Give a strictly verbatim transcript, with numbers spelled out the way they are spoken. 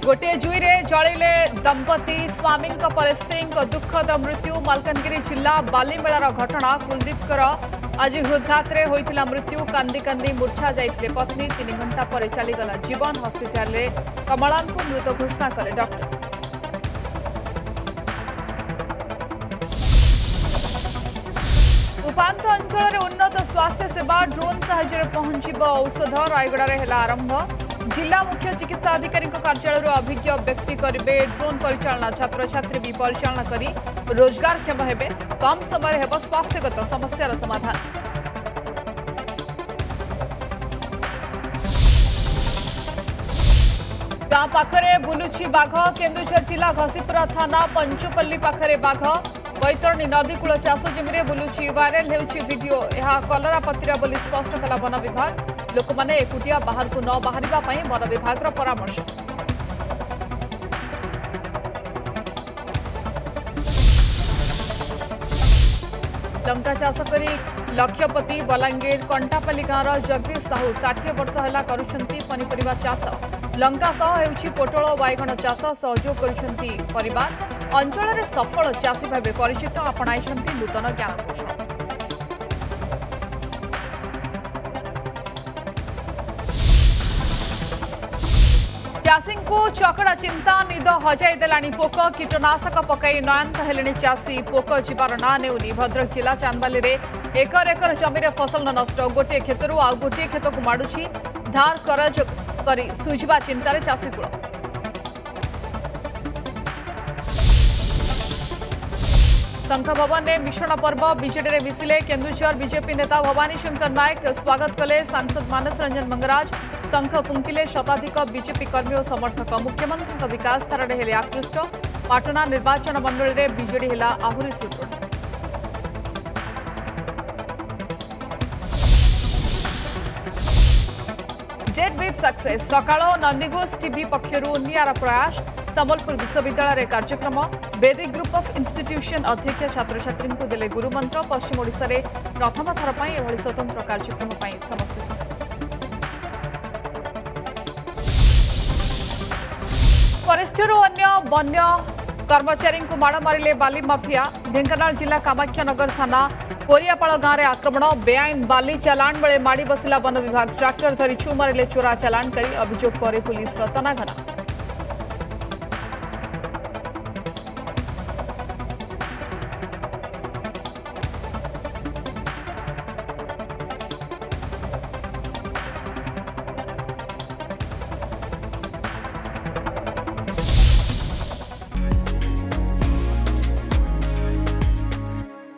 गोटे जुईरे जलिले दंपति स्वामी परिस्थिति दुखद मृत्यु मालकानगिरी जिला बालीमेलार घटना कुलदीपकर आज हृदघात होता मृत्यु कांदी कांदी मूर्छा जाइए पत्नी तीन घंटा पर चलीगला जीवन हस्पिटाल कमला को मृत घोषणा करे डॉक्टर। उपांत अंचल उन्नत स्वास्थ्य सेवा ड्रोन साहाय्य पहुंचब औषध रायगड़ा है आरंभ जिला मुख्य चिकित्सा अधिकारी कार्यालय अभिज्ञ व्यक्ति करेंगे ड्रोन परिचालना छात्र छात्री भी परिचालना करी रोजगारक्षम हेबे कम समय हेब स्वास्थ्यगत समस्यार समाधान। गाँ पाखरे बुलुची बाघ केन्दुझर जिला घसीपुरा थाना पंचुपल्ली पाखरे बाघ बैतरणी नदी कूल चाष जमी बुलुची वायरल होउची वीडियो यह कलरापतिर बोली स्पष्ट कला वन विभाग लोक मैंने एकुटिया बाहर को न बाहर वन विभाग परामर्श। लंका चाष करी लक्ष्यपति बलांगीर कंटापाली गाँव जगदीश साहू षाठी वर्ष है करुछंती पनीपरिबा चाष लंका सह हेउची पोटल बैगण चाष सहयोग करुछंती परिवार अंचल में सफल चाषी भाव परिचित आपणाई नूतन ज्ञानकौशल। चाषी को चकड़ा चिंता निद हजाई देलानी पोक कीटनाशक पकई नयंत हेले चाषी पोक जीवार ना नेउनी भद्रक जिला चांदबाली रे एकर एकर जमी फसल नष्ट गोटे क्षेत्रु आ गोटे क्षेत्र को माड़ुछि धार करज करी सुझवा चिंतार चाषी कूल। संघ भवन में मिश्रण पर्व बीजेडी में मिसिले केन्दुझर बीजेपी नेता भवानी शंकर नायक स्वागत कले सांसद मानस रंजन मंगराज संघ फुंकिले शताधिक बीजेपी कर्मी और समर्थक मुख्यमंत्री विकास धारा हेले आकृष्ट पाटना निर्वाचन मंडल में बीजेडी हेला आहुरी सुदृढ़। जेट विथ सक्सेस सकाळ नंदीघोष टीवी पक्षरु नियारा प्रयास संबलपुर विश्वविद्यालय कार्यक्रम वेदिक ग्रुप ऑफ इंस्टीट्यूशन अध्यक्ष छात्र छात्री को देले गुरुमंत्र पश्चिम ओडिशा रे प्रथम थर पई एभली स्वतंत्र कार्यक्रम पई समस्त खुशी। फरेस्टरू अन्य वन्य कर्मचारी को माड़ मारे बाली माफिया ढेंकानाल जिला कामाख्यानगर थाना कोरियापाड़ गाँव में आक्रमण बेआईन बाली चालाण बेले माड़ी बसिला वन विभाग ट्राक्टर धरी छु मारे चोरा चालाण करी अभियोग पर पुलिस तनाघना।